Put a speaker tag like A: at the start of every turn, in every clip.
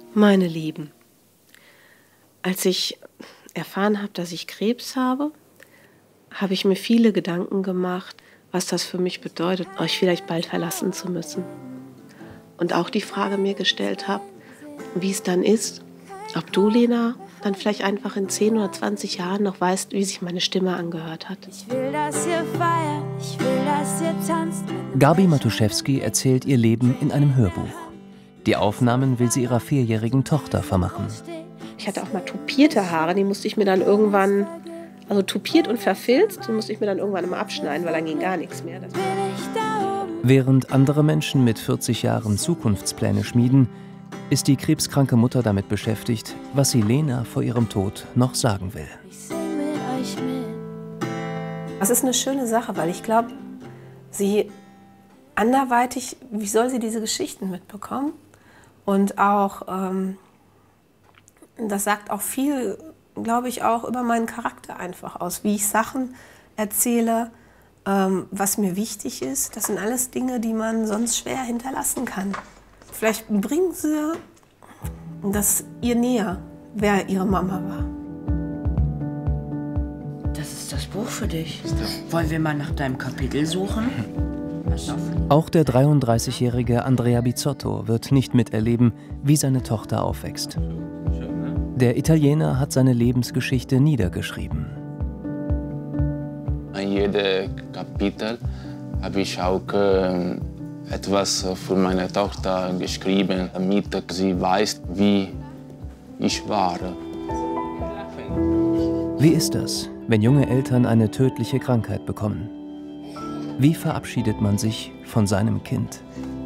A: Meine Lieben, als ich erfahren habe, dass ich Krebs habe, habe ich mir viele Gedanken gemacht, was das für mich bedeutet, euch vielleicht bald verlassen zu müssen. Und auch die Frage mir gestellt habe, wie es dann ist, ob du, Lena, dann vielleicht einfach in 10 oder 20 Jahren noch weißt, wie sich meine Stimme angehört hat.
B: Ich will, dass ihr feiert, ich will, dass ihr tanzt.
C: Gabi Matuszewski erzählt ihr Leben in einem Hörbuch. Die Aufnahmen will sie ihrer 4-jährigen Tochter vermachen.
A: Ich hatte auch mal tupierte Haare, die musste ich mir dann irgendwann, also tupiert und verfilzt, die musste ich mir dann irgendwann immer abschneiden, weil dann ging gar nichts mehr.
C: Während andere Menschen mit 40 Jahren Zukunftspläne schmieden, ist die krebskranke Mutter damit beschäftigt, was sie Lena vor ihrem Tod noch sagen will.
A: Das ist eine schöne Sache, weil ich glaube, sie anderweitig, wie soll sie diese Geschichten mitbekommen? Und auch, das sagt auch viel, glaube ich, auch über meinen Charakter einfach aus, wie ich Sachen erzähle, was mir wichtig ist. Das sind alles Dinge, die man sonst schwer hinterlassen kann. Vielleicht bringen sie das ihr näher, wer ihre Mama war.
D: Das ist das Buch für dich. Wollen wir mal nach deinem Kapitel suchen?
C: Auch der 33-jährige Andrea Bizzotto wird nicht miterleben, wie seine Tochter aufwächst. Der Italiener hat seine Lebensgeschichte niedergeschrieben.
E: In jedem Kapitel habe ich auch etwas für meine Tochter geschrieben, damit sie weiß, wie ich war.
C: Wie ist das, wenn junge Eltern eine tödliche Krankheit bekommen? Wie verabschiedet man sich von seinem Kind?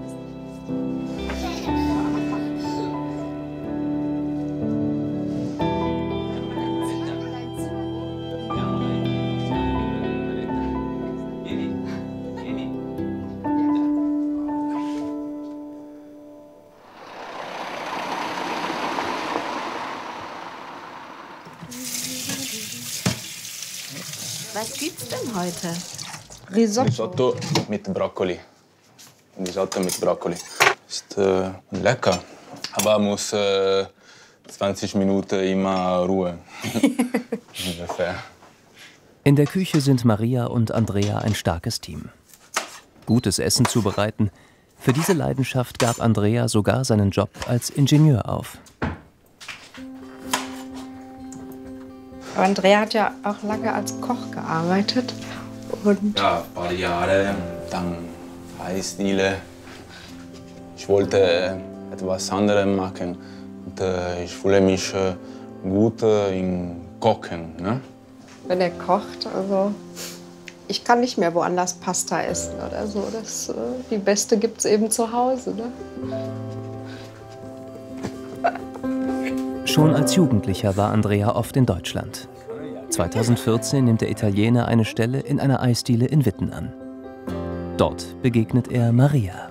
A: Was gibt's denn heute?
E: Risotto mit Brokkoli. Risotto mit Brokkoli. Ist lecker, aber muss 20 Minuten immer Ruhe. Ungefähr.
C: In der Küche sind Maria und Andrea ein starkes Team. Gutes Essen zubereiten. Für diese Leidenschaft gab Andrea sogar seinen Job als Ingenieur auf.
F: Andrea hat ja auch lange als Koch gearbeitet. Und
E: ja, ein paar Jahre, dann Eisdiele. Ich wollte etwas anderes machen. Und, ich fühle mich gut im Kochen. Ne?
F: wenn er kocht, also ich kann nicht mehr woanders Pasta essen oder so. Die beste gibt's eben zu Hause. Ne?
C: Schon als Jugendlicher war Andrea oft in Deutschland. 2014 nimmt der Italiener eine Stelle in einer Eisdiele in Witten an. Dort begegnet er Maria.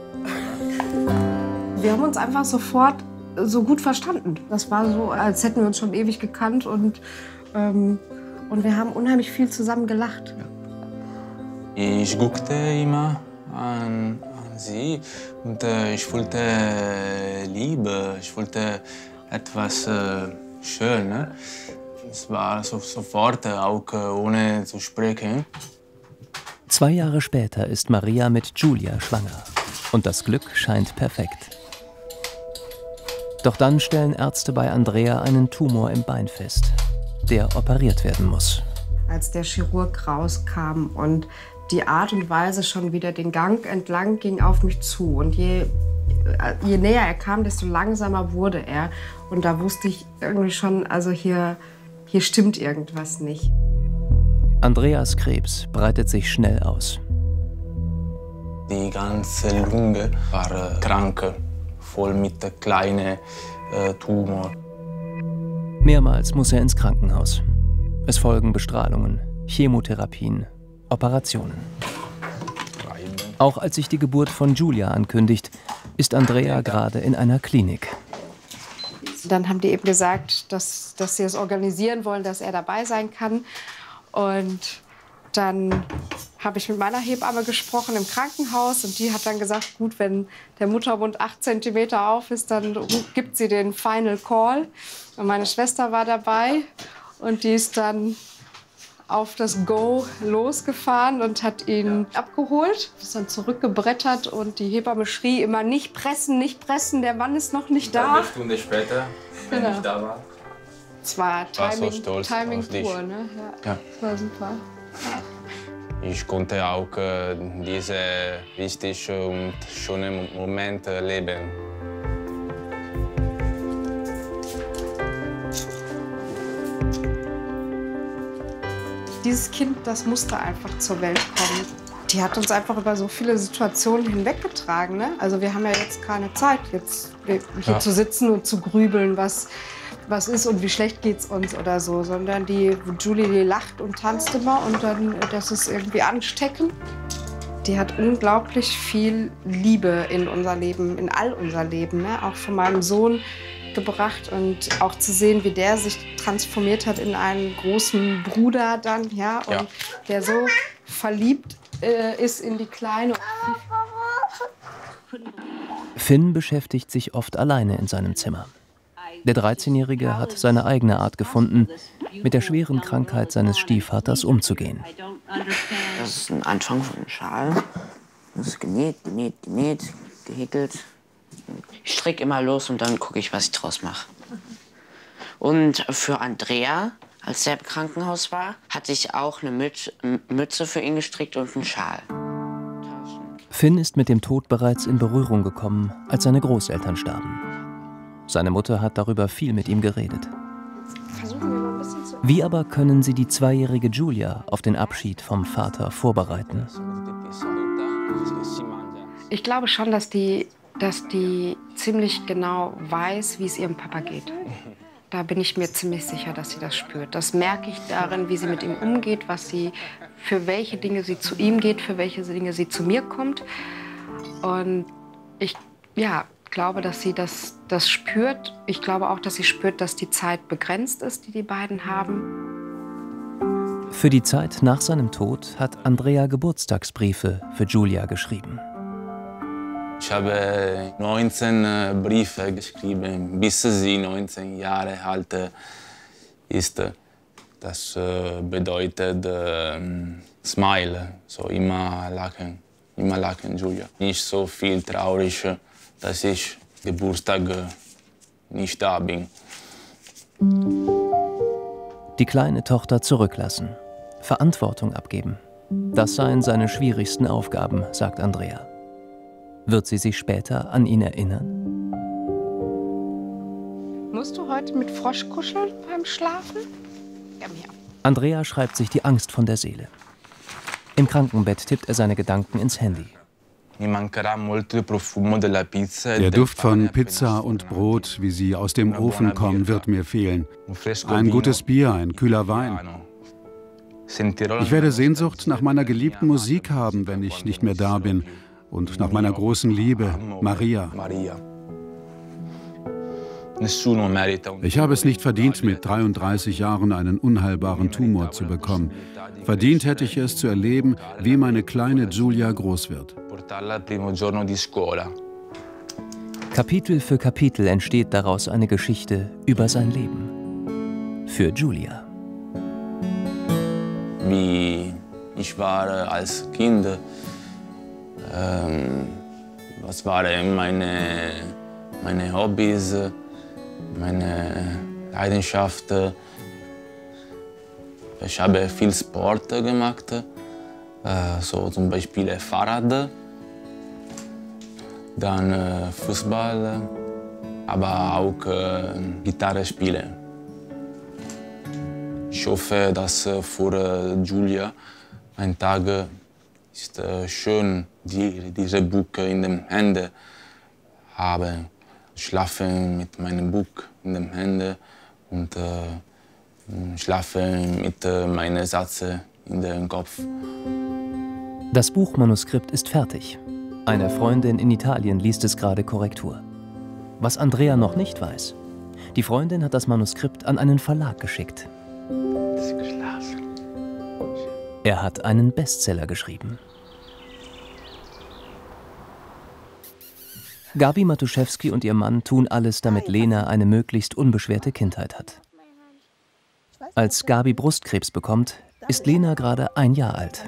F: Wir haben uns einfach sofort so gut verstanden. Das war so, als hätten wir uns schon ewig gekannt und wir haben unheimlich viel zusammen gelacht.
E: Ich guckte immer an sie und ich wollte Liebe, ich wollte etwas Schönes. Es war sofort, auch ohne zu sprechen.
C: 2 Jahre später ist Maria mit Giulia schwanger. Und das Glück scheint perfekt. Doch dann stellen Ärzte bei Andrea einen Tumor im Bein fest, der operiert werden muss.
F: Als der Chirurg rauskam und die Art und Weise schon wieder den Gang entlang ging auf mich zu. Und je näher er kam, desto langsamer wurde er. Und da wusste ich irgendwie schon, also hier stimmt irgendwas nicht.
C: Andreas Krebs breitet sich schnell aus.
E: Die ganze Lunge war krank, voll mit kleinen Tumor.
C: Mehrmals muss er ins Krankenhaus. Es folgen Bestrahlungen, Chemotherapien, Operationen. Auch als sich die Geburt von Giulia ankündigt, ist Andrea gerade in einer Klinik.
F: Dann haben die eben gesagt, dass sie es organisieren wollen, dass er dabei sein kann. Und dann habe ich mit meiner Hebamme gesprochen im Krankenhaus und die hat dann gesagt, gut, wenn der Muttermund 8 cm auf ist, dann gibt sie den Final Call. Und meine Schwester war dabei und die ist dann auf das Go losgefahren und hat ihn abgeholt, ist dann zurückgebrettert und die Hebamme schrie immer, nicht pressen, der Mann ist noch nicht da.
E: Eine Stunde später, wenn ich da war.
F: Es war
E: so stolz
F: Timing
E: auf dich.
F: pur, ne? Ja, das war super.
E: Ich konnte auch diese wichtigen und schönen Momente erleben.
F: Dieses Kind, das musste einfach zur Welt kommen. Die hat uns einfach über so viele Situationen hinweggetragen. Ne? Also wir haben ja jetzt keine Zeit, jetzt hier zu sitzen und zu grübeln, was ist und wie schlecht geht's uns oder so. Sondern Julie, die lacht und tanzt immer und dann, das ist irgendwie ansteckend. Die hat unglaublich viel Liebe in unser Leben, in all unser Leben, ne? Auch von meinem Sohn gebracht und auch zu sehen, wie der sich transformiert hat in einen großen Bruder dann, ja, und der so verliebt ist in die Kleine.
C: Finn beschäftigt sich oft alleine in seinem Zimmer. Der 13-Jährige hat seine eigene Art gefunden, mit der schweren Krankheit seines Stiefvaters umzugehen.
D: Das ist ein Anfang von einem Schal. Das ist genäht, gehäkelt. Ich stricke immer los und dann gucke ich, was ich draus mache. Und für Andrea, als er im Krankenhaus war, hatte ich auch eine Mütze für ihn gestrickt und einen Schal.
C: Finn ist mit dem Tod bereits in Berührung gekommen, als seine Großeltern starben. Seine Mutter hat darüber viel mit ihm geredet. Wie aber können sie die 2-jährige Julia auf den Abschied vom Vater vorbereiten?
F: Ich glaube schon, dass die ziemlich genau weiß, wie es ihrem Papa geht. Da bin ich mir ziemlich sicher, dass sie das spürt. Das merke ich darin, wie sie mit ihm umgeht, für welche Dinge sie zu ihm geht, für welche Dinge sie zu mir kommt. Und ich glaube, dass sie das spürt. Ich glaube auch, dass sie spürt, dass die Zeit begrenzt ist, die beiden haben.
C: Für die Zeit nach seinem Tod hat Andrea Geburtstagsbriefe für Julia geschrieben.
E: Ich habe 19 Briefe geschrieben, bis sie 19 Jahre alt ist. Das bedeutet Smile, so immer lachen, Julia. Nicht so viel traurig, dass ich Geburtstag nicht da bin.
C: Die kleine Tochter zurücklassen, Verantwortung abgeben. Das seien seine schwierigsten Aufgaben, sagt Andrea. Wird sie sich später an ihn erinnern?
F: Musst du heute mit Frosch kuscheln beim Schlafen? Ja, mir.
C: Andrea schreibt sich die Angst von der Seele. Im Krankenbett tippt er seine Gedanken ins Handy.
G: Der Duft von Pizza und Brot, wie sie aus dem Ofen kommen, wird mir fehlen. Ein gutes Bier, ein kühler Wein. Ich werde Sehnsucht nach meiner geliebten Musik haben, wenn ich nicht mehr da bin. Und nach meiner großen Liebe, Maria. Ich habe es nicht verdient, mit 33 Jahren einen unheilbaren Tumor zu bekommen. Verdient hätte ich es zu erleben, wie meine kleine Julia groß wird.
C: Kapitel für Kapitel entsteht daraus eine Geschichte über sein Leben. Für Julia.
E: Wie ich war als Kind, was waren meine Hobbys, meine Leidenschaft. Ich habe viel Sport gemacht, so zum Beispiel Fahrrad, dann Fußball, aber auch Gitarre spielen. Ich hoffe, dass für Julia ein Tag ist schön, dieses Buch in den Händen haben. Schlafen mit meinem Buch in den Händen und schlafen mit meinen Sätzen in den Kopf.
C: Das Buchmanuskript ist fertig. Eine Freundin in Italien liest es gerade Korrektur. Was Andrea noch nicht weiß: Die Freundin hat das Manuskript an einen Verlag geschickt. Er hat einen Bestseller geschrieben. Gabi Matuszewski und ihr Mann tun alles, damit Lena eine möglichst unbeschwerte Kindheit hat. Als Gabi Brustkrebs bekommt, ist Lena gerade 1 Jahr alt.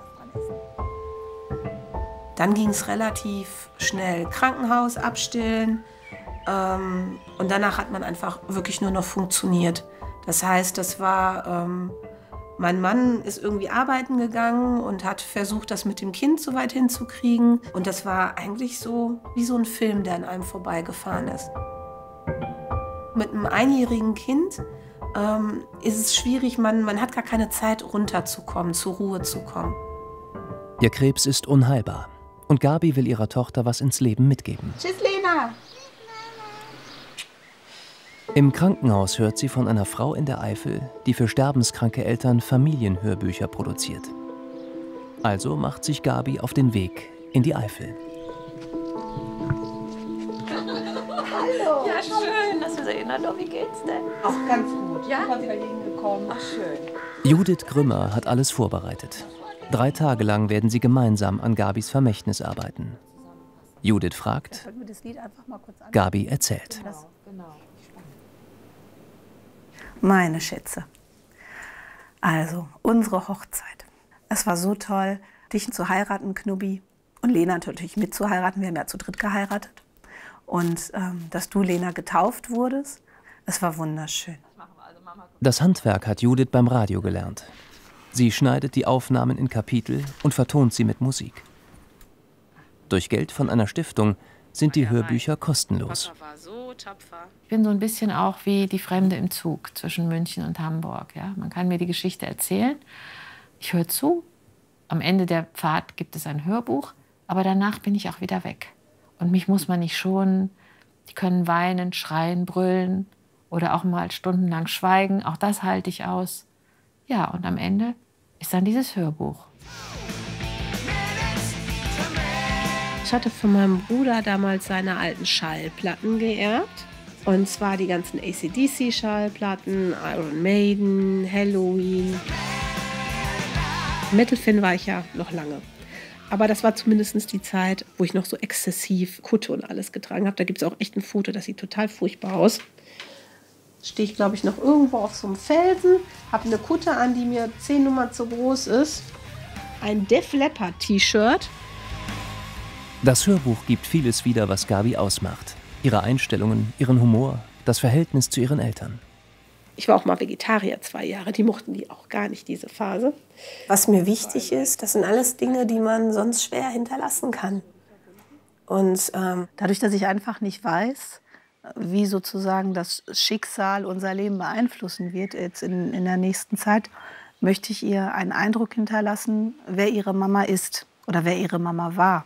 A: Dann ging es relativ schnell. Krankenhaus, abstillen. Und danach hat man einfach wirklich nur noch funktioniert. Das heißt, das war... Mein Mann ist irgendwie arbeiten gegangen und hat versucht, das mit dem Kind so weit hinzukriegen. Und das war eigentlich so wie so ein Film, der an einem vorbeigefahren ist. Mit einem 1-jährigen Kind ist es schwierig, man hat gar keine Zeit, runterzukommen, zur Ruhe zu kommen.
C: Ihr Krebs ist unheilbar und Gabi will ihrer Tochter was ins Leben mitgeben.
A: Tschüss, Lena!
C: Im Krankenhaus hört sie von einer Frau in der Eifel, die für sterbenskranke Eltern Familienhörbücher produziert. Also macht sich Gabi auf den Weg in die Eifel.
H: Hallo. Ja, schön, dass du so erinnert. Wie geht's denn?
I: Auch ganz gut. Ja? Ich bin wieder hingekommen.
H: Ach, schön.
C: Judith Grümmer hat alles vorbereitet. 3 Tage lang werden sie gemeinsam an Gabis Vermächtnis arbeiten. Judith fragt, Gabi erzählt.
I: Genau.
J: Meine Schätze. Also, unsere Hochzeit. Es war so toll, dich zu heiraten, Knubbi. Und Lena natürlich mitzuheiraten. Wir haben ja zu dritt geheiratet. Und dass du, Lena, getauft wurdest. Es war wunderschön.
C: Das Handwerk hat Judith beim Radio gelernt. Sie schneidet die Aufnahmen in Kapitel und vertont sie mit Musik. Durch Geld von einer Stiftung sind die Hörbücher kostenlos.
K: Ich bin so ein bisschen auch wie die Fremde im Zug zwischen München und Hamburg. Ja? Man kann mir die Geschichte erzählen, ich höre zu, am Ende der Fahrt gibt es ein Hörbuch, aber danach bin ich auch wieder weg. Und mich muss man nicht schonen, die können weinen, schreien, brüllen oder auch mal stundenlang schweigen, auch das halte ich aus. Ja, und am Ende ist dann dieses Hörbuch.
A: Ich hatte von meinem Bruder damals seine alten Schallplatten geerbt. Und zwar die ganzen AC/DC-Schallplatten, Iron Maiden, Halloween. Metal-Fan war ich ja noch lange. Aber das war zumindest die Zeit, wo ich noch so exzessiv Kutte und alles getragen habe. Da gibt es auch echt ein Foto, das sieht total furchtbar aus. Stehe ich, glaube ich, noch irgendwo auf so einem Felsen, habe eine Kutte an, die mir 10 Nummern zu groß ist. Ein Def Leppard T-Shirt.
C: Das Hörbuch gibt vieles wieder, was Gabi ausmacht. Ihre Einstellungen, ihren Humor, das Verhältnis zu ihren Eltern.
A: Ich war auch mal Vegetarier 2 Jahre, die mochten die auch gar nicht, diese Phase. Was mir wichtig ist, das sind alles Dinge, die man sonst schwer hinterlassen kann. Und
J: dadurch, dass ich einfach nicht weiß, wie sozusagen das Schicksal unser Leben beeinflussen wird jetzt in der nächsten Zeit, möchte ich ihr einen Eindruck hinterlassen, wer ihre Mama ist oder wer ihre Mama war.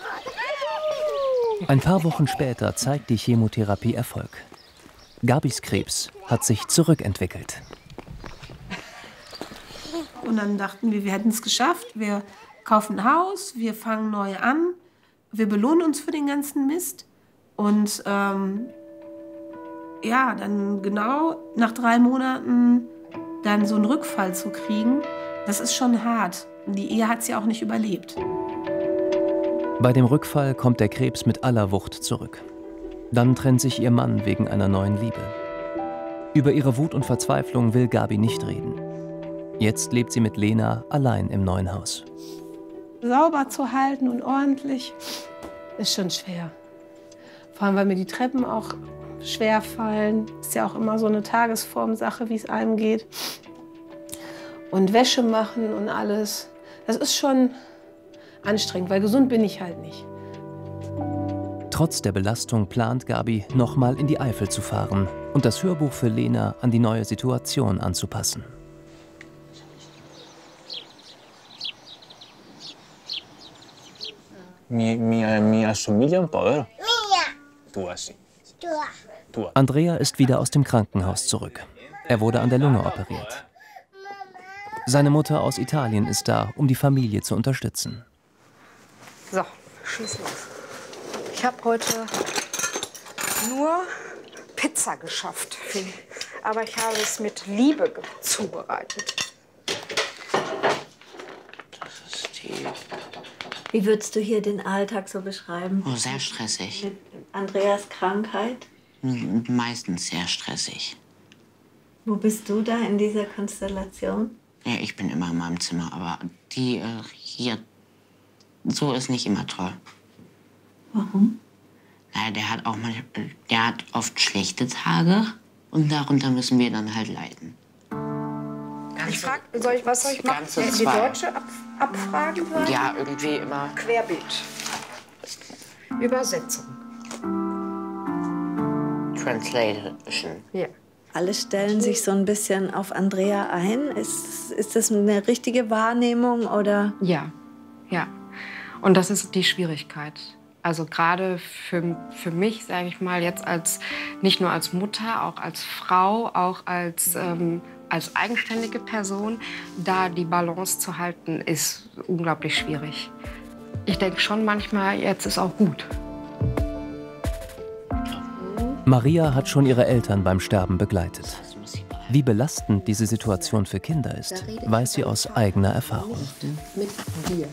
C: Ein paar Wochen später zeigt die Chemotherapie Erfolg. Gabis Krebs hat sich zurückentwickelt.
A: Und dann dachten wir hätten es geschafft. Wir kaufen ein Haus, wir fangen neu an, wir belohnen uns für den ganzen Mist. Und ja, dann genau nach 3 Monaten dann so einen Rückfall zu kriegen, das ist schon hart. Die Ehe hat sie auch nicht überlebt.
C: Bei dem Rückfall kommt der Krebs mit aller Wucht zurück. Dann trennt sich ihr Mann wegen einer neuen Liebe. Über ihre Wut und Verzweiflung will Gabi nicht reden. Jetzt lebt sie mit Lena allein im neuen Haus.
A: Sauber zu halten und ordentlich ist schon schwer. Vor allem, weil mir die Treppen auch schwer fallen. Ist ja auch immer so eine Tagesformsache, wie es einem geht. Und Wäsche machen und alles. Das ist schon anstrengend, weil gesund bin ich halt nicht.
C: Trotz der Belastung plant Gabi, nochmal in die Eifel zu fahren und das Hörbuch für Lena an die neue Situation anzupassen.
E: Mi assomiglia un po', vero? Tua, sì.
C: Andrea ist wieder aus dem Krankenhaus zurück. Er wurde an der Lunge operiert. Seine Mutter aus Italien ist da, um die Familie zu unterstützen.
F: So, schieß los. Ich habe heute nur Pizza geschafft, aber ich habe es mit Liebe zubereitet.
D: viel.
L: Wie würdest du hier den Alltag so beschreiben?
D: Oh, sehr stressig.
L: Mit Andreas Krankheit?
D: Meistens sehr stressig.
L: Wo bist du da in dieser Konstellation?
D: Ja, ich bin immer in meinem Zimmer, aber die hier, so ist nicht immer toll.
L: Warum?
D: Naja, der hat oft schlechte Tage und darunter müssen wir dann halt leiden.
F: Was soll ich machen? Die Deutsche abfragen?
D: Ja, irgendwie immer.
F: Querbeet. Übersetzung.
D: Translation.
F: Ja.
L: Alle stellen sich so ein bisschen auf Andrea ein. Ist das eine richtige Wahrnehmung oder?
F: Ja, ja. Und das ist die Schwierigkeit. Also gerade für mich, sage ich mal, jetzt nicht nur als Mutter, auch als Frau, auch als eigenständige Person, da die Balance zu halten, ist unglaublich schwierig. Ich denke schon manchmal, jetzt ist auch gut.
C: Maria hat schon ihre Eltern beim Sterben begleitet. Wie belastend diese Situation für Kinder ist, weiß sie aus eigener Erfahrung.
F: Mit dir.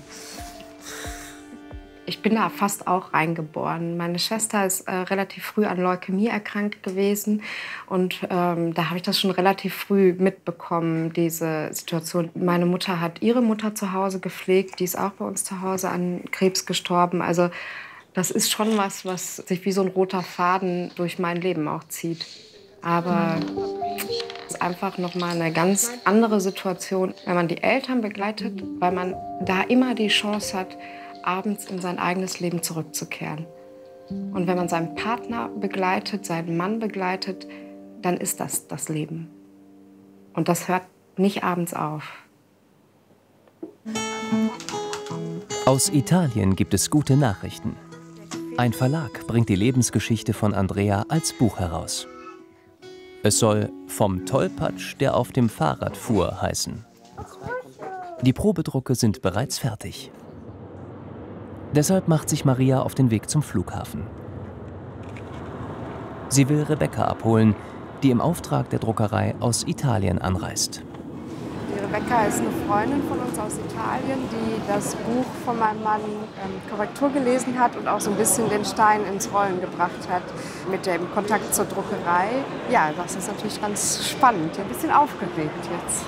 F: Ich bin da fast auch reingeboren. Meine Schwester ist relativ früh an Leukämie erkrankt gewesen. Und da habe ich das schon relativ früh mitbekommen, diese Situation. Meine Mutter hat ihre Mutter zu Hause gepflegt. Die ist auch bei uns zu Hause an Krebs gestorben. Also das ist schon was sich wie so ein roter Faden durch mein Leben auch zieht. Aber es ist einfach noch mal eine ganz andere Situation, wenn man die Eltern begleitet, weil man da immer die Chance hat, abends in sein eigenes Leben zurückzukehren. Und wenn man seinen Partner begleitet, seinen Mann begleitet, dann ist das das Leben. Und das hört nicht abends auf.
C: Aus Italien gibt es gute Nachrichten. Ein Verlag bringt die Lebensgeschichte von Andrea als Buch heraus. Es soll »Vom Tollpatsch, der auf dem Fahrrad fuhr« heißen. Die Probedrucke sind bereits fertig. Deshalb macht sich Maria auf den Weg zum Flughafen. Sie will Rebecca abholen, die im Auftrag der Druckerei aus Italien anreist.
F: Die Rebecca ist eine Freundin von uns aus Italien, die das Buch von meinem Mann Korrektur gelesen hat und auch so ein bisschen den Stein ins Rollen gebracht hat mit dem Kontakt zur Druckerei. Ja, das ist natürlich ganz spannend, ein bisschen aufgeregt jetzt.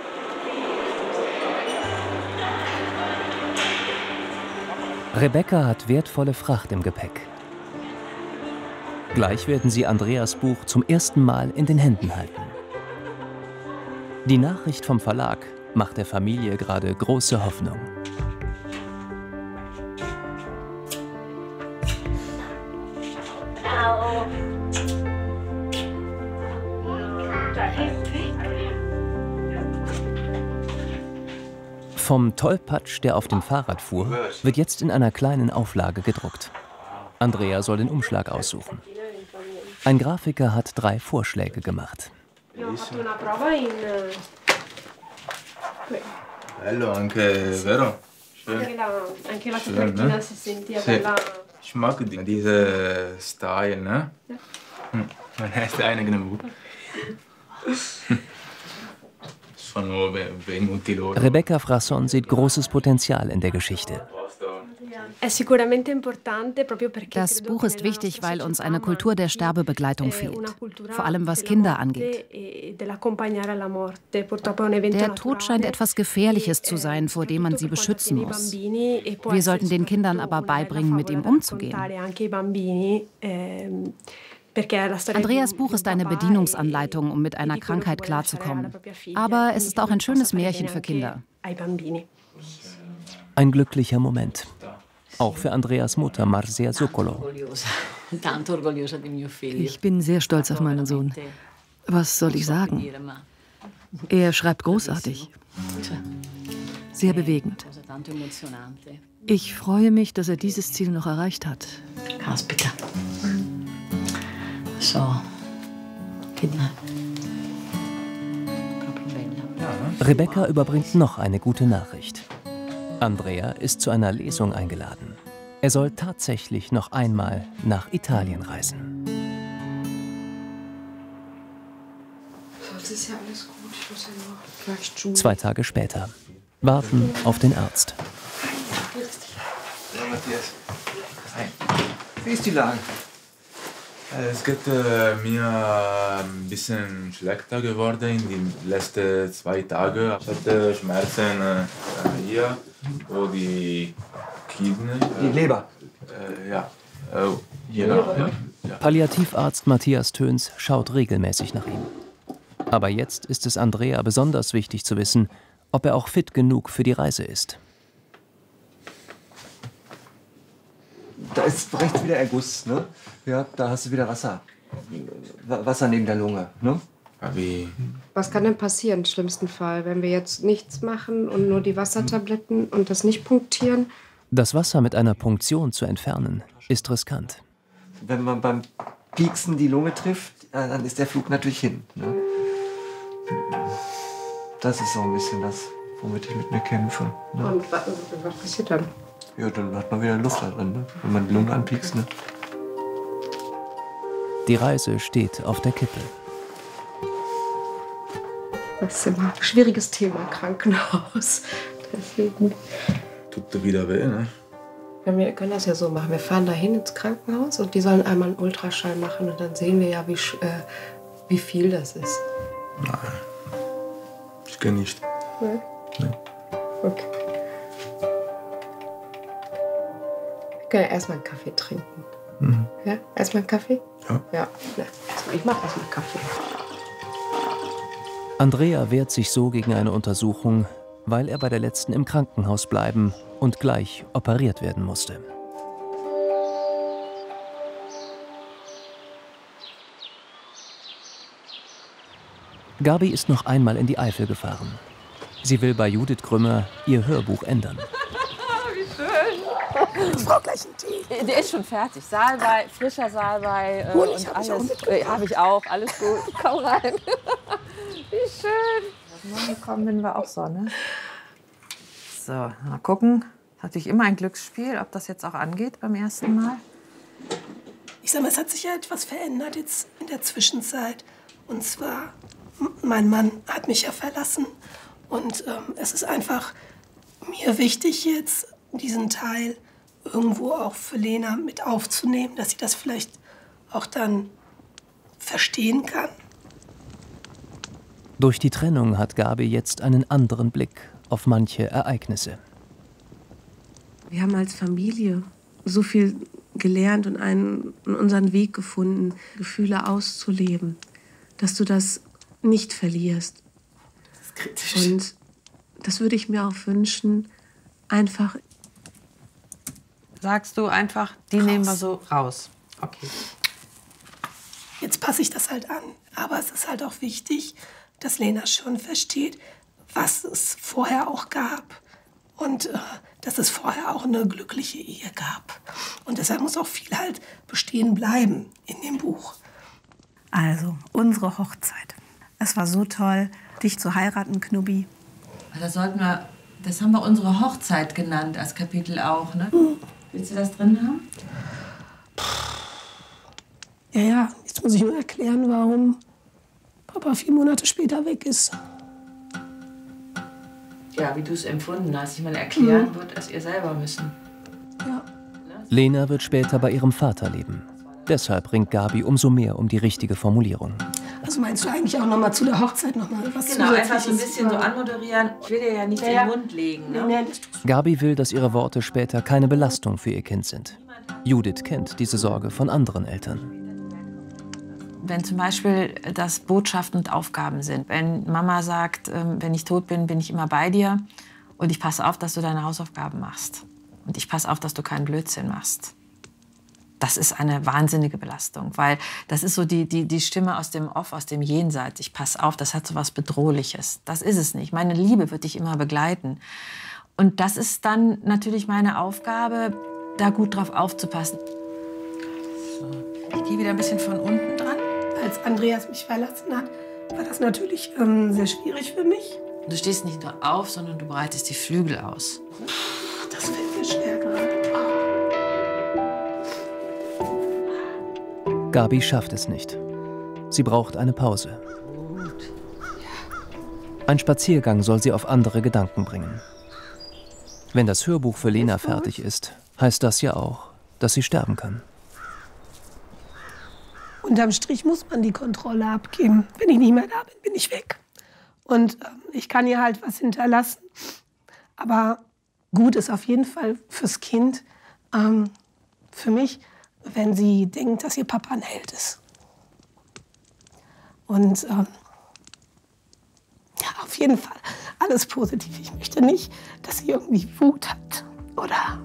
C: Rebecca hat wertvolle Fracht im Gepäck. Gleich werden sie Andreas Buch zum ersten Mal in den Händen halten. Die Nachricht vom Verlag macht der Familie gerade große Hoffnung. Vom Tollpatsch, der auf dem Fahrrad fuhr, wird jetzt in einer kleinen Auflage gedruckt. Andrea soll den Umschlag aussuchen. Ein Grafiker hat 3 Vorschläge gemacht.
E: Bello anche, vero? Schön.
I: Anche la copertina si sentiva bella.
E: Ich mag diese Style, ne? Man ist eine genug.
C: Rebecca Frasson sieht großes Potenzial in der Geschichte.
M: Das Buch ist wichtig, weil uns eine Kultur der Sterbebegleitung fehlt, vor allem was Kinder angeht. Der Tod scheint etwas Gefährliches zu sein, vor dem man sie beschützen muss. Wir sollten den Kindern aber beibringen, mit ihm umzugehen. Andreas Buch ist eine Bedienungsanleitung, um mit einer Krankheit klarzukommen. Aber es ist auch ein schönes Märchen für Kinder.
C: Ein glücklicher Moment. Auch für Andreas Mutter Marcia Zuccolo.
N: Ich bin sehr stolz auf meinen Sohn. Was soll ich sagen? Er schreibt großartig. Sehr bewegend. Ich freue mich, dass er dieses Ziel noch erreicht hat.
D: Caspita. So.
C: Rebecca überbringt noch eine gute Nachricht. Andrea ist zu einer Lesung eingeladen. Er soll tatsächlich noch einmal nach Italien reisen.
F: Das ist ja alles gut. Ich muss ja nur gleich
C: 2 Tage später. Warten auf den Arzt.
O: Matthias. Hi. Wie ist die Lage?
P: Es geht mir ein bisschen schlechter geworden in den letzten 2 Tagen. Ich hatte Schmerzen hier, wo die Kidney.
O: Die Leber?
P: Ja, genau. Ja.
C: Palliativarzt Matthias Töns schaut regelmäßig nach ihm. Aber jetzt ist es Andrea besonders wichtig zu wissen, ob er auch fit genug für die Reise ist.
O: Da ist rechts wieder Erguss, ne? Ja, da hast du wieder Wasser. Wasser neben der Lunge, ne?
P: Wie?
F: Was kann denn passieren im schlimmsten Fall, wenn wir jetzt nichts machen und nur die Wassertabletten und das nicht punktieren?
C: Das Wasser mit einer Punktion zu entfernen, ist riskant.
O: Wenn man beim Pieksen die Lunge trifft, dann ist der Flug natürlich hin, ne? Das ist so ein bisschen das, womit ich mit mir kämpfe. Ne?
F: Und was passiert dann?
O: Ja, dann hat man wieder Luft da drin, ne? Wenn man die Lunge anpiekst. Ne?
C: Die Reise steht auf der Kippe.
F: Das ist immer ein schwieriges Thema, Krankenhaus. Deswegen.
P: Tut wieder weh, ne?
F: Ja, wir können das ja so machen. Wir fahren dahin ins Krankenhaus und die sollen einmal einen Ultraschall machen und dann sehen wir ja, wie viel das ist.
P: Nein, ich kann nicht.
F: Nein?
P: Nein.
F: Okay. Wir können ja erstmal einen Kaffee trinken.
P: Mhm.
F: Ja? Erstmal einen Kaffee?
P: Ja.
F: Ja. Ich mache erstmal Kaffee.
C: Andrea wehrt sich so gegen eine Untersuchung, weil er bei der letzten im Krankenhaus bleiben und gleich operiert werden musste. Gabi ist noch einmal in die Eifel gefahren. Sie will bei Judith Grümmer ihr Hörbuch ändern.
K: Wie schön.
J: Ich brauche gleich einen Tee.
K: Der ist schon fertig. Salbei, frischer Salbei
J: Honig
K: und
J: hab ich
K: alles.
J: auch
K: Habe ich auch. Alles gut. Komm rein. Wie schön. Als ich gekommen bin, war auch so, ne? So, mal gucken. Das ist natürlich immer ein Glücksspiel, ob das jetzt auch angeht beim ersten Mal.
Q: Ich sag mal, es hat sich ja etwas verändert jetzt in der Zwischenzeit. Und zwar, mein Mann hat mich ja verlassen. Und es ist einfach mir wichtig jetzt, diesen Teil irgendwo auch für Lena mit aufzunehmen, dass sie das vielleicht auch dann verstehen kann.
C: Durch die Trennung hat Gabi jetzt einen anderen Blick auf manche Ereignisse.
A: Wir haben als Familie so viel gelernt und unseren Weg gefunden, Gefühle auszuleben, dass du das nicht verlierst.
Q: Das ist kritisch.
A: Und das würde ich mir auch wünschen, einfach.
K: Sagst du einfach, die nehmen wir so raus. Okay.
Q: Jetzt passe ich das halt an. Aber es ist halt auch wichtig, dass Lena schon versteht, was es vorher auch gab. Und dass es vorher auch eine glückliche Ehe gab. Und deshalb muss auch viel halt bestehen bleiben in dem Buch.
J: Also, unsere Hochzeit. Es war so toll, dich zu heiraten, Knubbi.
K: Das haben wir unsere Hochzeit genannt als Kapitel auch, ne? Willst du das drin haben?
Q: Ja, jetzt muss ich nur erklären, warum Papa 4 Monate später weg ist.
K: Ja, wie du es empfunden hast. Ich meine, erklären wird es ihr selber müssen.
Q: Ja.
C: Lena wird später bei ihrem Vater leben. Deshalb ringt Gabi umso mehr um die richtige Formulierung.
Q: Also meinst du eigentlich auch noch mal zu der Hochzeit noch mal was
K: Genau, einfach so ein bisschen so anmoderieren. Ich will dir ja nichts in den Mund legen. Ne?
C: Gabi will, dass ihre Worte später keine Belastung für ihr Kind sind. Judith kennt diese Sorge von anderen Eltern.
K: Wenn zum Beispiel das Botschaften und Aufgaben sind. Wenn Mama sagt, wenn ich tot bin, bin ich immer bei dir. Und ich passe auf, dass du deine Hausaufgaben machst. Und ich passe auf, dass du keinen Blödsinn machst. Das ist eine wahnsinnige Belastung, weil das ist so die Stimme aus dem Off, aus dem Jenseits. Ich passe auf, das hat so was Bedrohliches. Das ist es nicht. Meine Liebe wird dich immer begleiten. Und das ist dann natürlich meine Aufgabe, da gut drauf aufzupassen. So. Ich gehe wieder ein bisschen von unten dran.
Q: Als Andreas mich verlassen hat, war das natürlich sehr schwierig für mich.
K: Du stehst nicht nur auf, sondern du breitest die Flügel aus.
Q: Das fällt mir schwer gerade.
C: Gabi schafft es nicht. Sie braucht eine Pause. Ein Spaziergang soll sie auf andere Gedanken bringen. Wenn das Hörbuch für Lena fertig ist, heißt das ja auch, dass sie sterben kann.
Q: Unterm Strich muss man die Kontrolle abgeben. Wenn ich nicht mehr da bin, bin ich weg. Und ich kann ihr halt was hinterlassen. Aber gut ist auf jeden Fall fürs Kind, für mich, wenn sie denkt, dass ihr Papa ein Held ist. Und ja, auf jeden Fall alles positiv. Ich möchte nicht, dass sie irgendwie Wut hat oder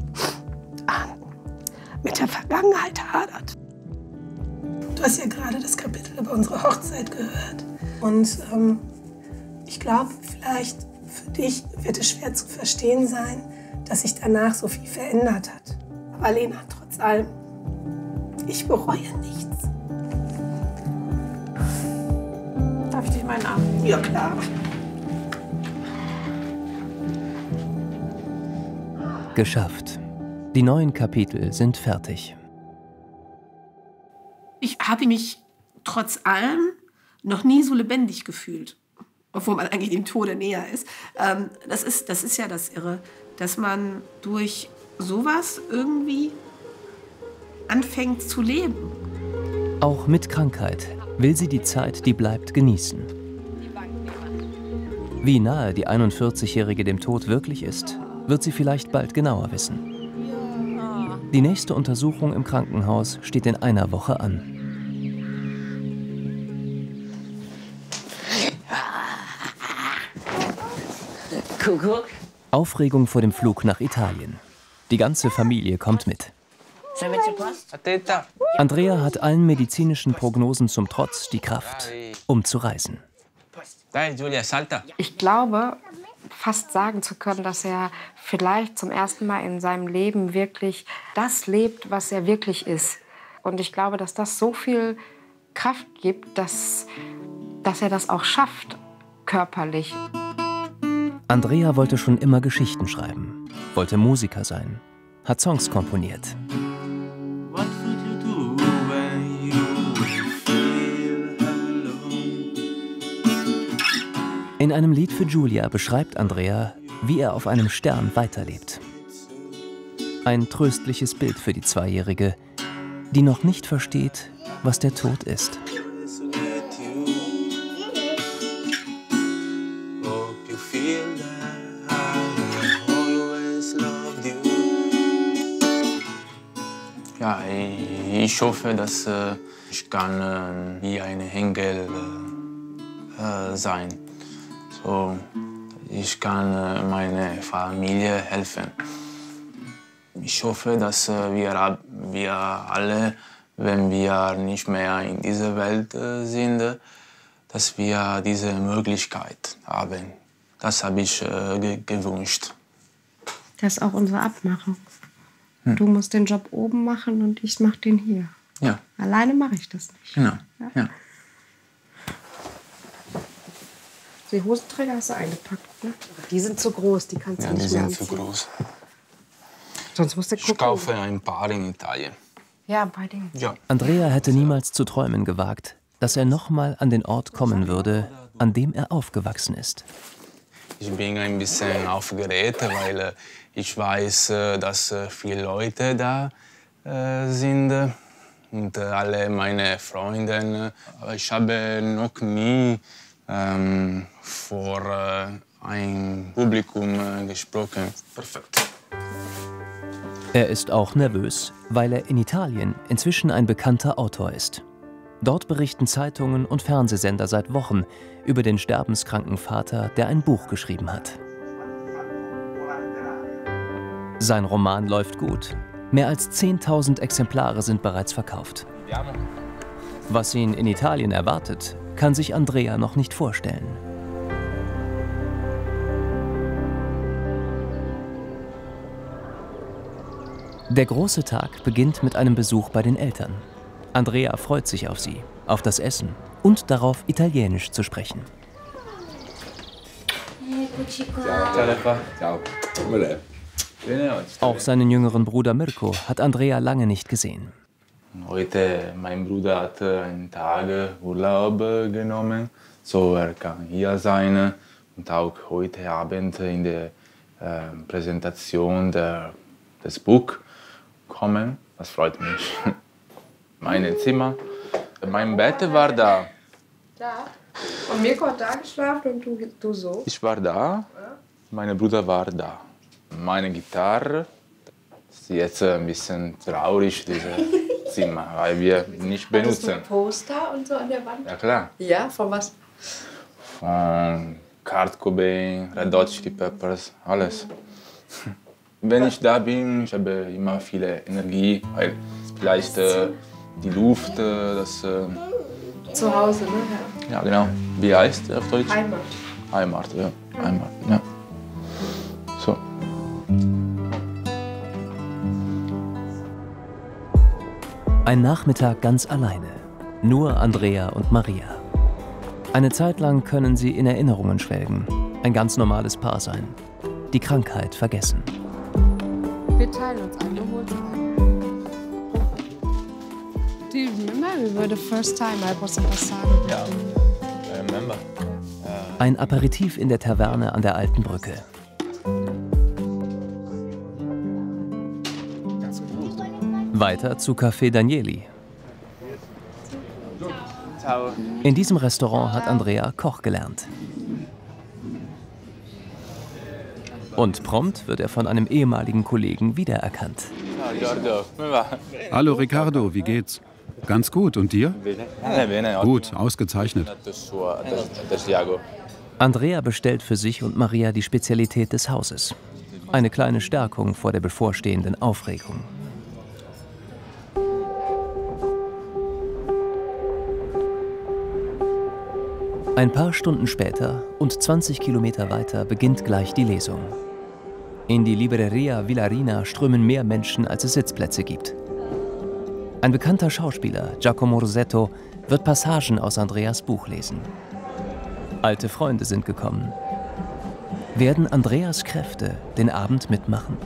Q: mit der Vergangenheit hadert. Du hast ja gerade das Kapitel über unsere Hochzeit gehört. Und ich glaube, vielleicht für dich wird es schwer zu verstehen sein, dass sich danach so viel verändert hat. Aber Lena, trotz allem, ich bereue nichts.
K: Darf ich dich meinen Arm nehmen?
Q: Ja, klar.
C: Geschafft. Die neuen Kapitel sind fertig.
Q: Ich habe mich trotz allem noch nie so lebendig gefühlt. Obwohl man eigentlich dem Tode näher ist. Das ist ja das Irre, dass man durch sowas irgendwie anfängt zu leben.
C: Auch mit Krankheit will sie die Zeit, die bleibt, genießen. Wie nahe die 41-Jährige dem Tod wirklich ist, wird sie vielleicht bald genauer wissen. Die nächste Untersuchung im Krankenhaus steht in einer Woche an.
D: Kuckuck.
C: Aufregung vor dem Flug nach Italien. Die ganze Familie kommt mit. Andrea hat allen medizinischen Prognosen zum Trotz die Kraft, um zu reisen.
F: Ich glaube, fast sagen zu können, dass er vielleicht zum ersten Mal in seinem Leben wirklich das lebt, was er wirklich ist. Und ich glaube, dass das so viel Kraft gibt, dass er das auch schafft, körperlich.
C: Andrea wollte schon immer Geschichten schreiben, wollte Musiker sein, hat Songs komponiert. In einem Lied für Giulia beschreibt Andrea, wie er auf einem Stern weiterlebt. Ein tröstliches Bild für die Zweijährige, die noch nicht versteht, was der Tod ist.
E: Ja, ich hoffe, dass ich kann wie ein Engel sein. So, ich kann meiner Familie helfen. Ich hoffe, dass wir alle, wenn wir nicht mehr in dieser Welt sind, dass wir diese Möglichkeit haben. Das habe ich gewünscht.
F: Das ist auch unsere Abmachung. Du musst den Job oben machen und ich mach den hier.
E: Ja.
F: Alleine mache ich das nicht.
E: Genau. Ja.
F: Die Hosenträger hast du eingepackt, ne? Die sind zu groß, die kannst du nicht mehr anziehen.
E: Die sind zu groß.
F: Sonst musst du gucken.
E: Ich kaufe ein paar in Italien.
F: Ja, bei denen.
E: Ja.
C: Andrea hätte niemals zu träumen gewagt, dass er nochmal an den Ort kommen würde, an dem er aufgewachsen ist.
E: Ich bin ein bisschen aufgeregt, weil ich weiß, dass viele Leute da sind und alle meine Freunde. Ich habe noch nie vor einem Publikum gesprochen. Perfekt.
C: Er ist auch nervös, weil er in Italien inzwischen ein bekannter Autor ist. Dort berichten Zeitungen und Fernsehsender seit Wochen über den sterbenskranken Vater, der ein Buch geschrieben hat. Sein Roman läuft gut. Mehr als 10.000 Exemplare sind bereits verkauft. Was ihn in Italien erwartet, kann sich Andrea noch nicht vorstellen. Der große Tag beginnt mit einem Besuch bei den Eltern. Andrea freut sich auf sie, auf das Essen und darauf, Italienisch zu sprechen. Auch seinen jüngeren Bruder Mirko hat Andrea lange nicht gesehen.
P: Heute, mein Bruder hat einen Tag Urlaub genommen, so er kann hier sein. Und auch heute Abend in der Präsentation der das Buch kommen. Das freut mich. Mein Zimmer, mein Bett war da.
F: Da? Und Mirko hat da geschlafen und du so?
P: Ich war da, mein Bruder war da. Meine Gitarre ist jetzt ein bisschen traurig, dieses Zimmer, weil wir nicht benutzen.
F: Hattest du Poster und so an der Wand?
P: Ja, klar.
F: Ja, von was?
P: Von Kurt Cobain, Red Hot Chili Peppers, alles. Wenn ich da bin, ich habe immer viele Energie, weil vielleicht die Luft, das...
F: Zu Hause, ne?
P: Ja, genau. Wie heißt es auf Deutsch?
F: Heimat.
P: Heimat, ja. Heimat, ja. So.
C: Ein Nachmittag ganz alleine. Nur Andrea und Maria. Eine Zeit lang können sie in Erinnerungen schwelgen. Ein ganz normales Paar sein. Die Krankheit vergessen.
F: Wir teilen uns ein, du holst einen. Do you remember? We were the first time I was in Passado.
P: Ja, I remember.
C: Ein Aperitif in der Taverne an der Alten Brücke. Weiter zu Café Danieli. In diesem Restaurant hat Andrea Koch gelernt. Und prompt wird er von einem ehemaligen Kollegen wiedererkannt.
G: Hallo Ricardo, wie geht's? Ganz gut, und dir? Gut, ausgezeichnet.
C: Andrea bestellt für sich und Maria die Spezialität des Hauses. Eine kleine Stärkung vor der bevorstehenden Aufregung. Ein paar Stunden später und 20 Kilometer weiter beginnt gleich die Lesung. In die Libreria Villarina strömen mehr Menschen, als es Sitzplätze gibt. Ein bekannter Schauspieler, Giacomo Rosetto, wird Passagen aus Andreas Buch lesen. Alte Freunde sind gekommen. Werden Andreas Kräfte den Abend mitmachen?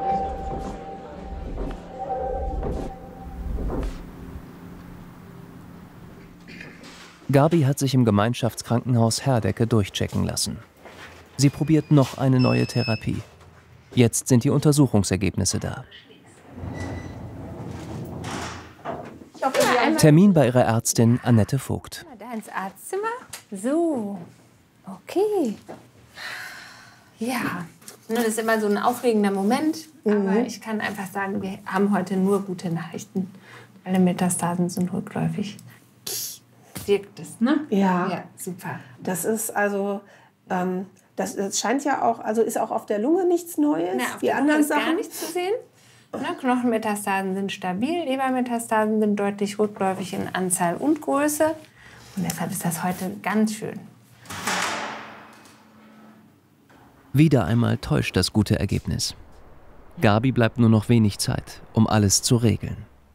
C: Gabi hat sich im Gemeinschaftskrankenhaus Herdecke durchchecken lassen. Sie probiert noch eine neue Therapie. Jetzt sind die Untersuchungsergebnisse da. Termin bei ihrer Ärztin Annette Vogt.
K: Da ins Arztzimmer. So, okay. Ja, das ist immer so ein aufregender Moment. Aber ich kann einfach sagen, wir haben heute nur gute Nachrichten. Alle Metastasen sind rückläufig. Wirkt es, ne?
Q: Ja.
K: Ja, super.
Q: Das ist also, das scheint ja auch, also ist auch auf der Lunge nichts Neues.
K: Na, auf
Q: die
K: der
Q: anderen
K: Lunge ist
Q: Sachen
K: gar nichts zu sehen. Ne, Knochenmetastasen sind stabil, Lebermetastasen sind deutlich rückläufig in Anzahl und Größe. Und deshalb ist das heute ganz schön.
C: Wieder einmal täuscht das gute Ergebnis. Gabi bleibt nur noch wenig Zeit, um alles zu regeln.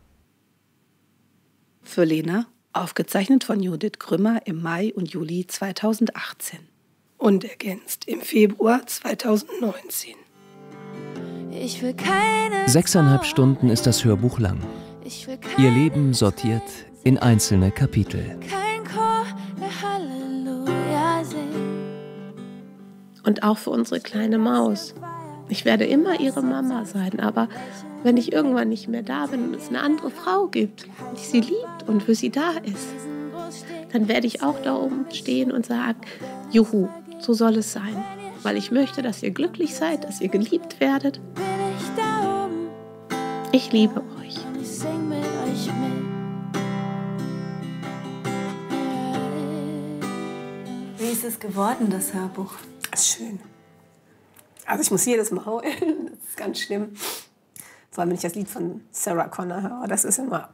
J: Für Lena, aufgezeichnet von Judith Grümmer im Mai und Juli 2018.
Q: Und ergänzt im Februar 2019.
B: Ich will keine
C: 6,5 Stunden ist das Hörbuch lang. Ihr Leben sortiert in einzelne Kapitel.
B: kein Chor, der Halleluja singt.
A: Und auch für unsere kleine Maus. Ich werde immer ihre Mama sein, aber wenn ich irgendwann nicht mehr da bin und es eine andere Frau gibt, die sie liebt und für sie da ist, dann werde ich auch da oben stehen und sagen, juhu, so soll es sein. Weil ich möchte, dass ihr glücklich seid, dass ihr geliebt werdet. Ich liebe euch.
B: Ich sing mit euch mit.
L: Wie ist es geworden, das Hörbuch?
Q: Ist schön. Also ich muss jedes Mal heulen, das ist ganz schlimm. Vor allem, wenn ich das Lied von Sarah Connor höre, das ist immer...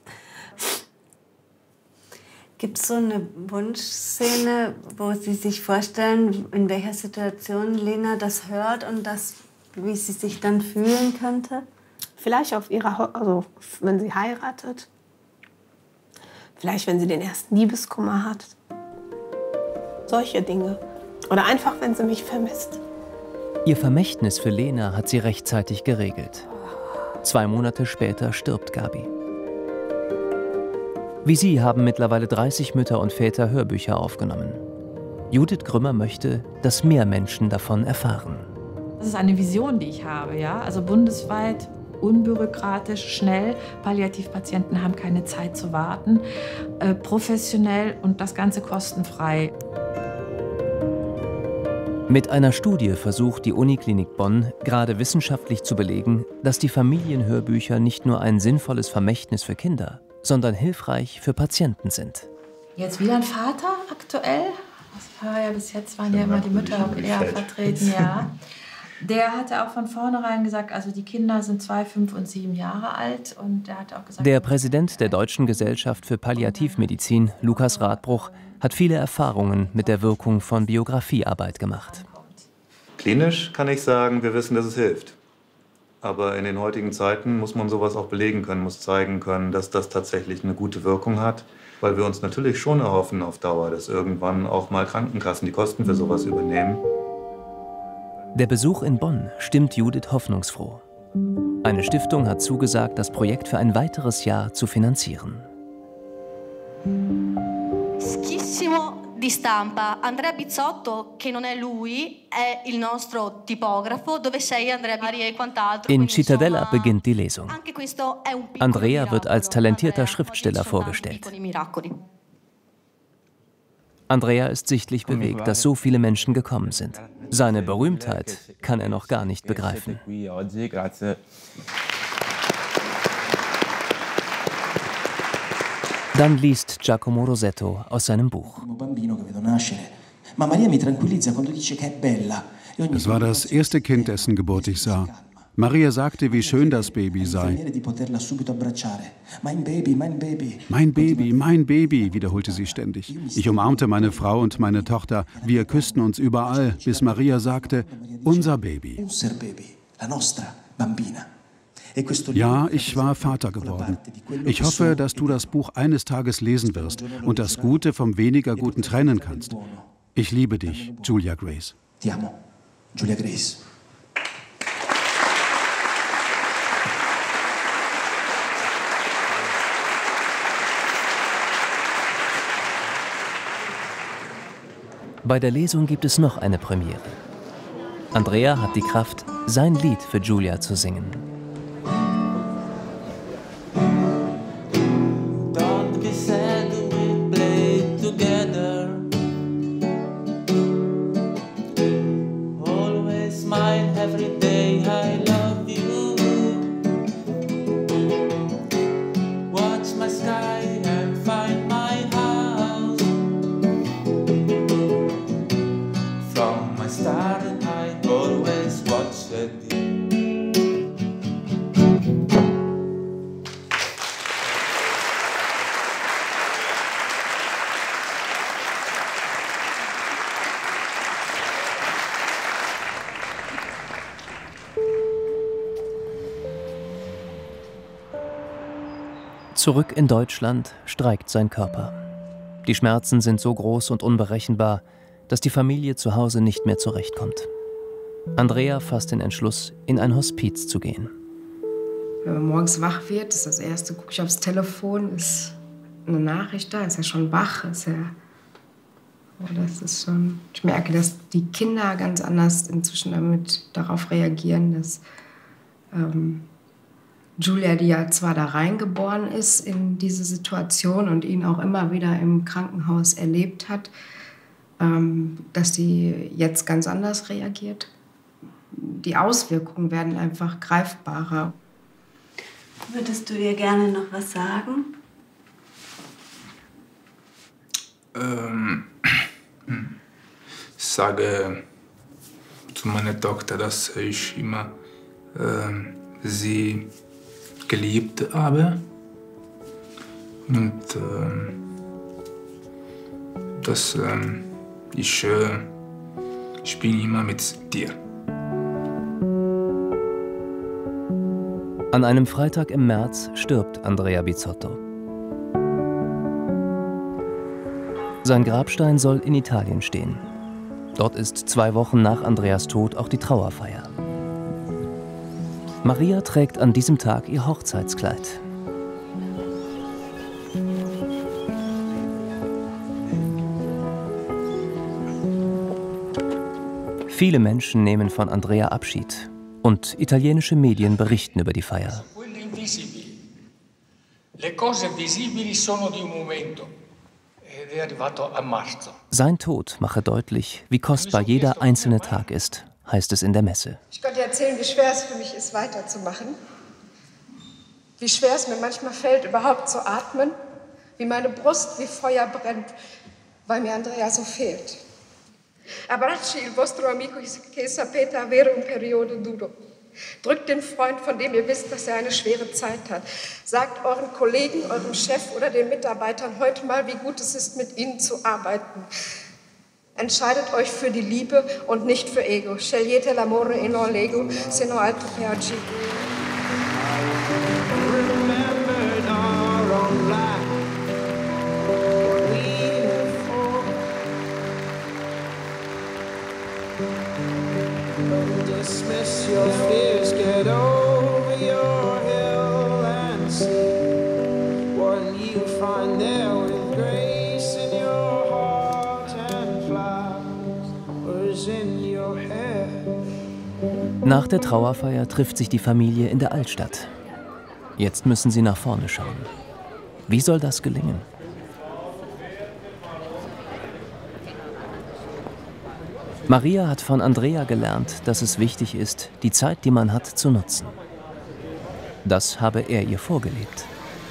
L: Gibt es so eine Wunschszene, wo Sie sich vorstellen, in welcher Situation Lena das hört und wie sie sich dann fühlen könnte?
Q: Vielleicht auf also wenn sie heiratet. Vielleicht, wenn sie den ersten Liebeskummer hat. Solche Dinge. Oder einfach, wenn sie mich vermisst.
C: Ihr Vermächtnis für Lena hat sie rechtzeitig geregelt. 2 Monate später stirbt Gabi. Wie sie haben mittlerweile 30 Mütter und Väter Hörbücher aufgenommen. Judith Grümmer möchte, dass mehr Menschen davon erfahren.
K: Das ist eine Vision, die ich habe, ja? Also bundesweit, unbürokratisch, schnell. Palliativpatienten haben keine Zeit zu warten. Professionell und das Ganze kostenfrei.
C: Mit einer Studie versucht die Uniklinik Bonn gerade wissenschaftlich zu belegen, dass die Familienhörbücher nicht nur ein sinnvolles Vermächtnis für Kinder, sondern hilfreich für Patienten sind.
K: Jetzt wieder ein Vater aktuell? Das war ja bis jetzt waren ja immer die Mütter vertreten, ja. Der hatte auch von vornherein gesagt, also die Kinder sind 2, 5 und 7 Jahre alt. Und der hat auch gesagt,
C: der Präsident der Deutschen Gesellschaft für Palliativmedizin, Lukas Radbruch, hat viele Erfahrungen mit der Wirkung von Biografiearbeit gemacht.
R: Klinisch kann ich sagen, wir wissen, dass es hilft. Aber in den heutigen Zeiten muss man sowas auch belegen können, muss zeigen können, dass das tatsächlich eine gute Wirkung hat. Weil wir uns natürlich schon erhoffen auf Dauer, dass irgendwann auch mal Krankenkassen die Kosten für sowas übernehmen.
C: Der Besuch in Bonn stimmt Judith hoffnungsfroh. Eine Stiftung hat zugesagt, das Projekt für ein weiteres Jahr zu finanzieren.
S: Schissimo di stampa. Andrea Bizzotto, che non è lui, è il nostro tipografo, dove sei Andrea Maria e quant'altro.
C: In Cittadella beginnt die Lesung. Andrea wird als talentierter Schriftsteller vorgestellt. Andrea ist sichtlich bewegt, dass so viele Menschen gekommen sind. Seine Berühmtheit kann er noch gar nicht begreifen. Dann liest Giacomo Rosetto aus seinem Buch.
G: Es war das erste Kind, dessen Geburt ich sah. Maria sagte, wie schön das Baby sei. Mein Baby, mein Baby, wiederholte sie ständig. Ich umarmte meine Frau und meine Tochter. Wir küssten uns überall, bis Maria sagte, unser Baby. Ja, ich war Vater geworden. Ich hoffe, dass du das Buch eines Tages lesen wirst und das Gute vom weniger Guten trennen kannst. Ich liebe dich, Julia Grace.
T: Ti amo, Julia Grace.
C: Bei der Lesung gibt es noch eine Premiere. Andrea hat die Kraft, sein Lied für Julia zu singen. Zurück in Deutschland streikt sein Körper. Die Schmerzen sind so groß und unberechenbar, dass die Familie zu Hause nicht mehr zurechtkommt. Andrea fasst den Entschluss, in ein Hospiz zu gehen.
F: Wenn man morgens wach wird, ist das Erste, gucke ich aufs Telefon, ist eine Nachricht da, ist er schon wach, ist er... Oh, das ist schon... Ich merke, dass die Kinder ganz anders inzwischen darauf reagieren, dass Julia, die ja zwar da reingeboren ist in diese Situation und ihn auch immer wieder im Krankenhaus erlebt hat, dass sie jetzt ganz anders reagiert. Die Auswirkungen werden einfach greifbarer.
L: Würdest du dir gerne noch was sagen?
P: Ich sage zu meiner Tochter, dass ich immer sie geliebt habe und dass ich bin immer mit dir.
C: An einem Freitag im März stirbt Andrea Bizzotto. Sein Grabstein soll in Italien stehen. Dort ist 2 Wochen nach Andreas Tod auch die Trauerfeier. Maria trägt an diesem Tag ihr Hochzeitskleid. Viele Menschen nehmen von Andrea Abschied und italienische Medien berichten über die Feier. Sein Tod mache deutlich, wie kostbar jeder einzelne Tag ist, heißt es in der Messe.
Q: Ich konnte erzählen, wie schwer es für mich ist, weiterzumachen. Wie schwer es mir manchmal fällt, überhaupt zu atmen. Wie meine Brust wie Feuer brennt, weil mir Andrea so fehlt. Abbracci il vostro amico che sapete avere un periodo duro. Drückt den Freund, von dem ihr wisst, dass er eine schwere Zeit hat. Sagt euren Kollegen, eurem Chef oder den Mitarbeitern heute mal, wie gut es ist, mit ihnen zu arbeiten. Entscheidet euch für die Liebe und nicht für Ego. Scegliete l'amore e non l'ego, se no altro che oggi.
B: Dismiss your fears, get over your hill and see what you find there with grace in your heart and flowers in your hair.
C: Nach der Trauerfeier trifft sich die Familie in der Altstadt. Jetzt müssen sie nach vorne schauen. Wie soll das gelingen? Maria hat von Andrea gelernt, dass es wichtig ist, die Zeit, die man hat, zu nutzen. Das habe er ihr vorgelebt.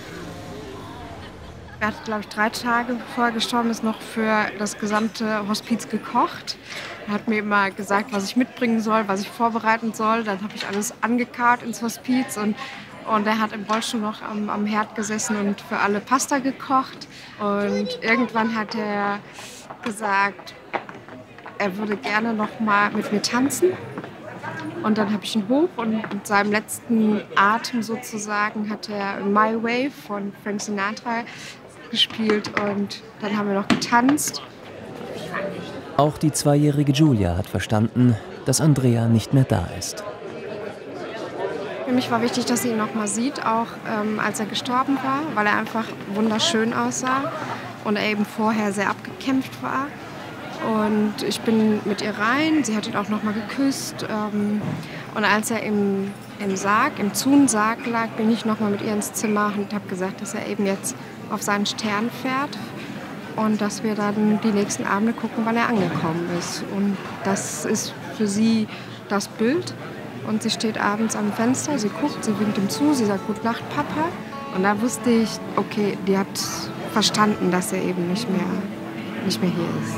F: Er hat, glaube ich, 3 Tage bevor er gestorben ist, noch für das gesamte Hospiz gekocht. Er hat mir immer gesagt, was ich mitbringen soll, was ich vorbereiten soll. Dann habe ich alles angekarrt ins Hospiz und er hat im Rollstuhl noch am Herd gesessen und für alle Pasta gekocht. Und irgendwann hat er gesagt, er würde gerne noch mal mit mir tanzen. Und dann habe ich ihn hoch und mit seinem letzten Atem sozusagen hat er My Way von Frank Sinatra gespielt und dann haben wir noch getanzt.
C: Auch die 2-jährige Giulia hat verstanden, dass Andrea nicht mehr da ist.
F: Für mich war wichtig, dass sie ihn noch mal sieht, auch als er gestorben war, weil er einfach wunderschön aussah und er eben vorher sehr abgekämpft war. Und ich bin mit ihr rein, sie hat ihn auch noch mal geküsst. Und als er im Zun-Sarg lag, bin ich noch mal mit ihr ins Zimmer und habe gesagt, dass er eben jetzt auf seinen Stern fährt und dass wir dann die nächsten Abende gucken, wann er angekommen ist. Und das ist für sie das Bild. Und sie steht abends am Fenster, sie guckt, sie winkt ihm zu, sie sagt Gute Nacht, Papa. Und da wusste ich, okay, die hat verstanden, dass er eben nicht mehr hier ist.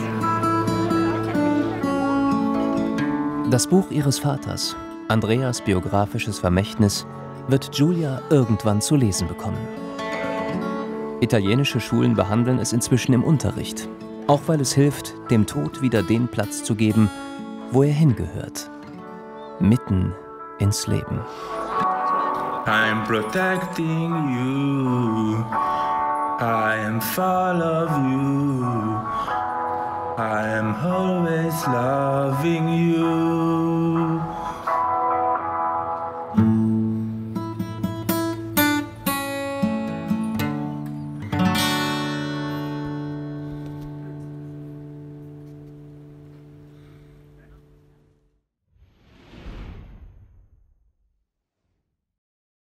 C: Das Buch ihres Vaters, Andreas biografisches Vermächtnis, wird Giulia irgendwann zu lesen bekommen. Italienische Schulen behandeln es inzwischen im Unterricht, auch weil es hilft, dem Tod wieder den Platz zu geben, wo er hingehört. Mitten ins Leben.
P: I'm protecting you. I am full of you. I am always loving